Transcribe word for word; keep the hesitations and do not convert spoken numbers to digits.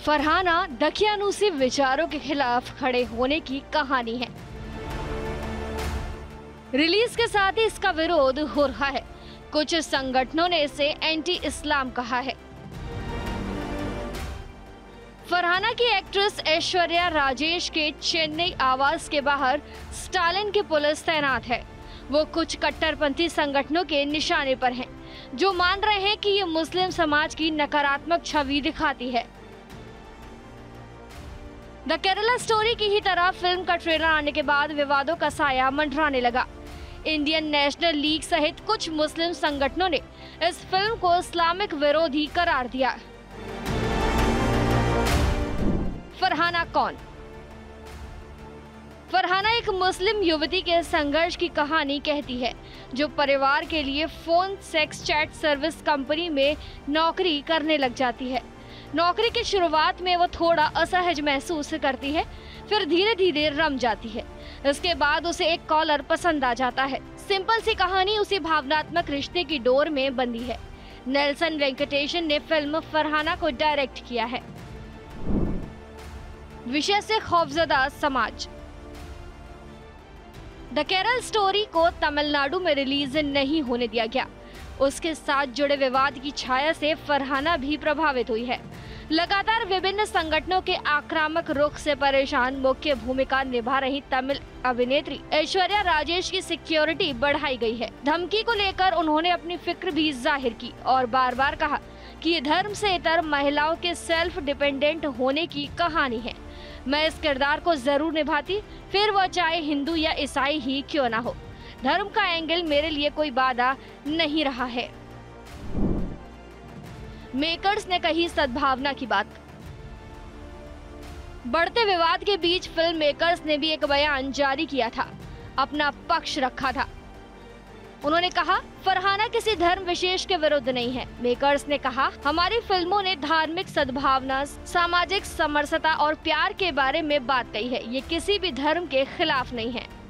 फरहाना दकियानूसी विचारों के खिलाफ खड़े होने की कहानी है। रिलीज के साथ ही इसका विरोध हो रहा है। कुछ संगठनों ने इसे एंटी इस्लाम कहा है। फरहाना की एक्ट्रेस ऐश्वर्या राजेश के चेन्नई आवास के बाहर स्टालिन की पुलिस तैनात है। वो कुछ कट्टरपंथी संगठनों के निशाने पर हैं, जो मान रहे हैं कि ये मुस्लिम समाज की नकारात्मक छवि दिखाती है। द केरला स्टोरी की ही तरह फिल्म का ट्रेलर आने के बाद विवादों का साया मंडराने लगा। इंडियन नेशनल लीग सहित कुछ मुस्लिम संगठनों ने इस फिल्म को इस्लामिक विरोधी करार दिया। फरहाना कौन? फरहाना एक मुस्लिम युवती के संघर्ष की कहानी कहती है, जो परिवार के लिए phone sex chat service company में नौकरी करने लग जाती है। नौकरी की शुरुआत में वो थोड़ा असहज महसूस करती है, फिर धीरे धीरे रम जाती है। इसके बाद उसे एक कॉलर पसंद आ जाता है। सिंपल सी कहानी उसी भावनात्मक रिश्ते की डोर में बंधी है। नेल्सन वेंकटेशन ने फिल्म फरहाना को डायरेक्ट किया है। विषय से खौफजदा समाज। द केरल स्टोरी को तमिलनाडु में रिलीज नहीं होने दिया गया। उसके साथ जुड़े विवाद की छाया से फरहाना भी प्रभावित हुई है। लगातार विभिन्न संगठनों के आक्रामक रुख से परेशान मुख्य भूमिका निभा रही तमिल अभिनेत्री ऐश्वर्या राजेश की सिक्योरिटी बढ़ाई गई है। धमकी को लेकर उन्होंने अपनी फिक्र भी जाहिर की और बार बार कहा कि ये धर्म से इतर महिलाओं के सेल्फ डिपेंडेंट होने की कहानी है। मैं इस किरदार को जरूर निभाती, फिर वो चाहे हिंदू या ईसाई ही क्यों ना हो। धर्म का एंगल मेरे लिए कोई बाधा नहीं रहा है। मेकर्स ने कही सद्भावना की बात। बढ़ते विवाद के बीच फिल्म मेकर्स ने भी एक बयान जारी किया था, अपना पक्ष रखा था। उन्होंने कहा, फरहाना किसी धर्म विशेष के विरुद्ध नहीं है। मेकर्स ने कहा, हमारी फिल्मों ने धार्मिक सद्भावना, सामाजिक समरसता और प्यार के बारे में बात कही है। ये किसी भी धर्म के खिलाफ नहीं है।